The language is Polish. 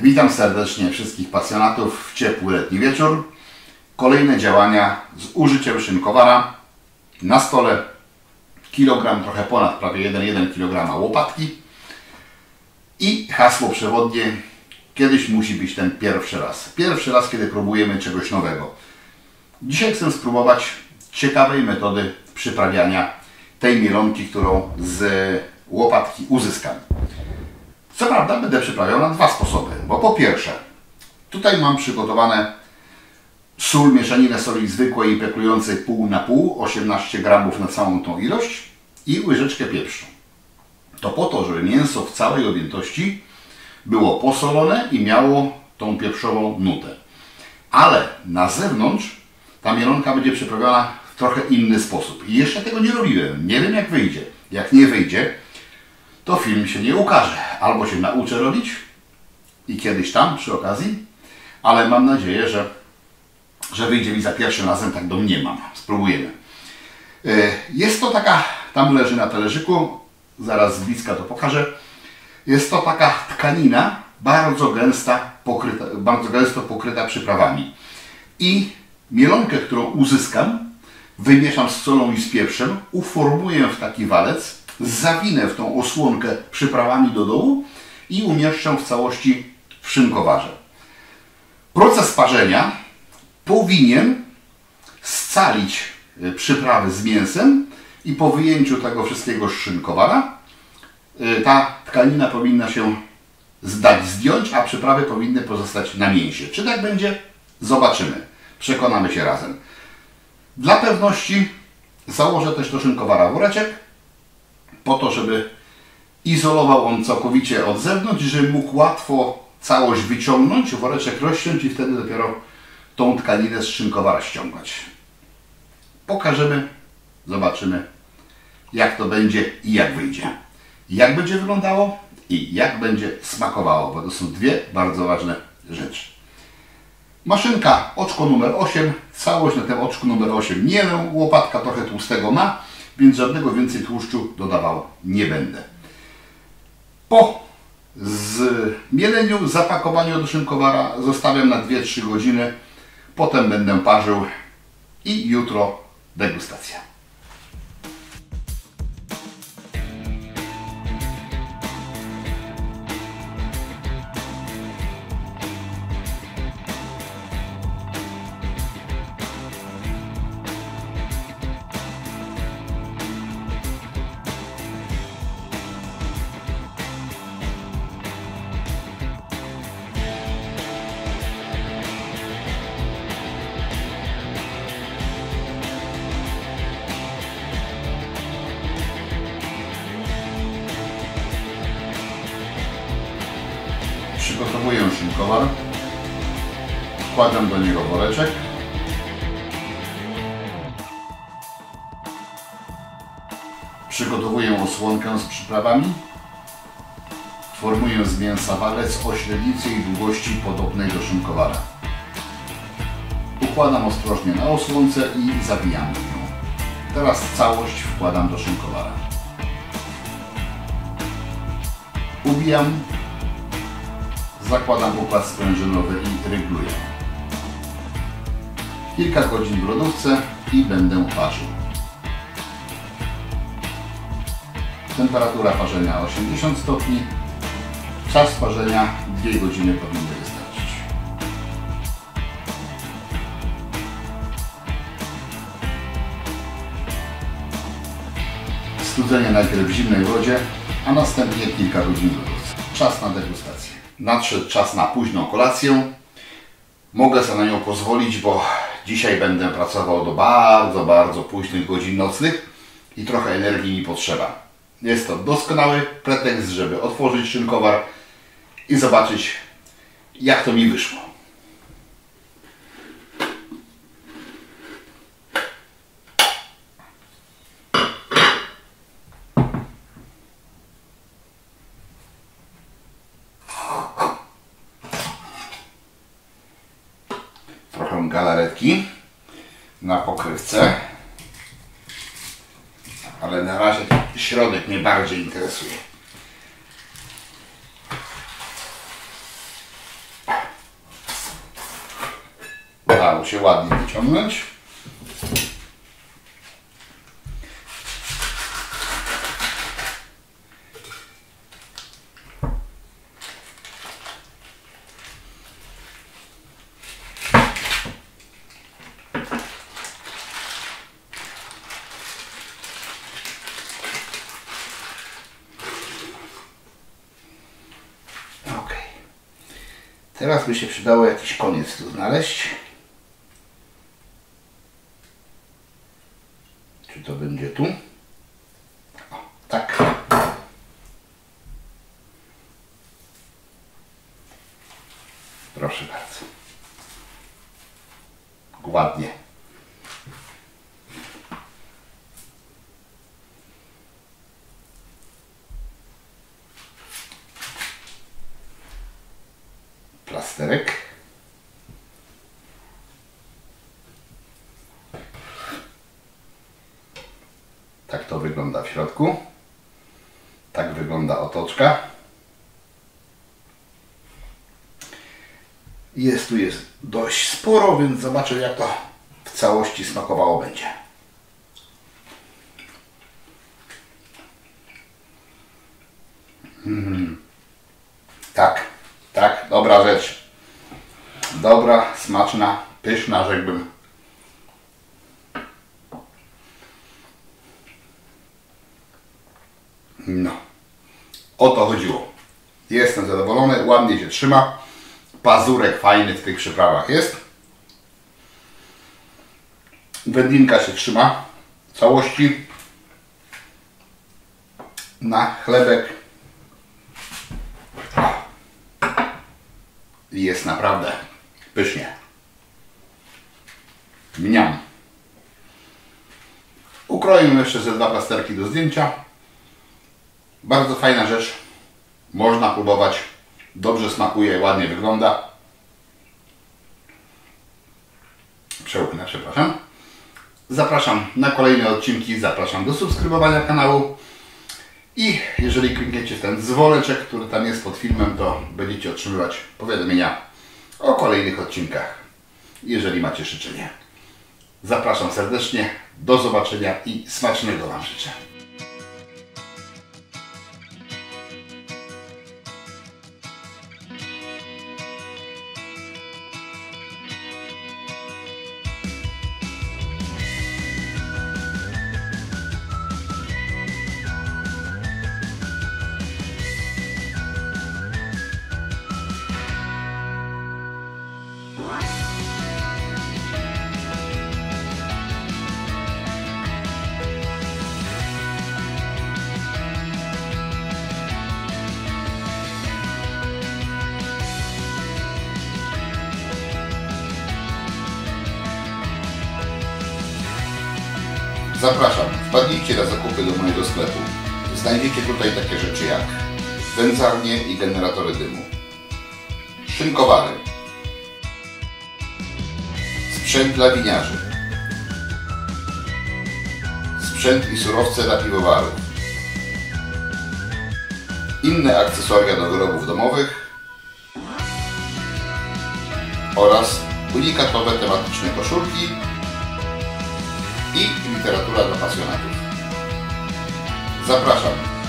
Witam serdecznie wszystkich pasjonatów w ciepły letni wieczór. Kolejne działania z użyciem szynkowara. Na stole kilogram, trochę ponad, prawie 1,1 kg łopatki. I hasło przewodnie: kiedyś musi być ten pierwszy raz. Pierwszy raz, kiedy próbujemy czegoś nowego. Dzisiaj chcę spróbować ciekawej metody przyprawiania tej mielonki, którą z łopatki uzyskam. Co prawda będę przyprawiał na dwa sposoby, bo po pierwsze, tutaj mam przygotowane sól, mieszaninę soli zwykłej i peklującej pół na pół, 18 gramów na całą tą ilość i łyżeczkę pieprzu. To po to, żeby mięso w całej objętości było posolone i miało tą pieprzową nutę. Ale na zewnątrz ta mielonka będzie przyprawiona w trochę inny sposób. I jeszcze tego nie robiłem. Nie wiem, jak wyjdzie. Jak nie wyjdzie, to film się nie ukaże. Albo się nauczę robić i kiedyś tam przy okazji, ale mam nadzieję, że wyjdzie mi za pierwszym razem, tak domniemam. Spróbujemy. Jest to taka, tam leży na talerzyku, zaraz z bliska to pokażę. Jest to taka tkanina bardzo gęsto pokryta przyprawami. I mielonkę, którą uzyskam, wymieszam z solą i z pieprzem, uformuję w taki walec, zawinę w tą osłonkę przyprawami do dołu i umieszczę w całości w szynkowarze. Proces parzenia powinien scalić przyprawy z mięsem i po wyjęciu tego wszystkiego z szynkowara ta tkanina powinna się zdjąć, a przyprawy powinny pozostać na mięsie. Czy tak będzie? Zobaczymy. Przekonamy się razem. Dla pewności założę też do szynkowara woreczek, po to, żeby izolował on całkowicie od zewnątrz, żeby mógł łatwo całość wyciągnąć, woreczek rozciąć i wtedy dopiero tą tkaninę z szynkowara ściągać. Pokażemy, zobaczymy, jak to będzie i jak wyjdzie. Jak będzie wyglądało i jak będzie smakowało, bo to są dwie bardzo ważne rzeczy. Maszynka oczko numer 8, całość na tym oczku numer 8 mielę, łopatka trochę tłustego ma, więc żadnego więcej tłuszczu dodawał nie będę. Po zmieleniu, zapakowaniu do szynkowara zostawiam na 2-3 godziny, potem będę parzył i jutro degustacja. Przygotowuję szynkowar, wkładam do niego woreczek, przygotowuję osłonkę z przyprawami, formuję z mięsa walec o średnicy i długości podobnej do szynkowara. Układam ostrożnie na osłonce i zawijam w nią. Teraz całość wkładam do szynkowara. Ubijam. Zakładam układ sprężynowy i rygluję. Kilka godzin w lodówce i będę parzył. Temperatura parzenia 80 stopni. Czas parzenia 2 godziny powinny wystarczyć. Studzenie najpierw w zimnej wodzie, a następnie kilka godzin w lodówce. Czas na degustację. Nadszedł czas na późną kolację. Mogę sobie na nią pozwolić, bo dzisiaj będę pracował do bardzo, bardzo późnych godzin nocnych i trochę energii mi potrzeba. Jest to doskonały pretekst, żeby otworzyć szynkowar i zobaczyć, jak to mi wyszło. Trochę galaretki na pokrywce, ale na razie środek mnie bardziej interesuje. dało się ładnie wyciągnąć. Teraz by się przydało jakiś koniec tu znaleźć. Czy to będzie tu? O, tak. Proszę bardzo. Ładnie. Plasterek. Tak to wygląda w środku. Tak wygląda otoczka. Tu jest dość sporo, więc zobaczę, jak to w całości smakowało będzie. Tak, dobra rzecz. Dobra, smaczna, pyszna, rzekłbym. No, o to chodziło. Jestem zadowolony, ładnie się trzyma. Pazurek fajny w tych przyprawach jest. Wędlinka się trzyma w całości. Na chlebek jest naprawdę pysznie. Mniam. Ukroję jeszcze ze 2 plasterki do zdjęcia. Bardzo fajna rzecz. Można próbować. Dobrze smakuje, ładnie wygląda. Przełknę, przepraszam. Zapraszam na kolejne odcinki. Zapraszam do subskrybowania kanału. I jeżeli klikniecie w ten dzwoneczek, który tam jest pod filmem, to będziecie otrzymywać powiadomienia o kolejnych odcinkach, jeżeli macie życzenie. Zapraszam serdecznie, do zobaczenia i smacznego Wam życzę. Zapraszam, wpadnijcie na zakupy do mojego sklepu. Znajdziecie tutaj takie rzeczy jak wędzarnie i generatory dymu, szynkowary, sprzęt dla winiarzy, sprzęt i surowce dla piwowarów, inne akcesoria do wyrobów domowych oraz unikatowe tematyczne koszulki i literatura dla pasjonatów. Zapraszam.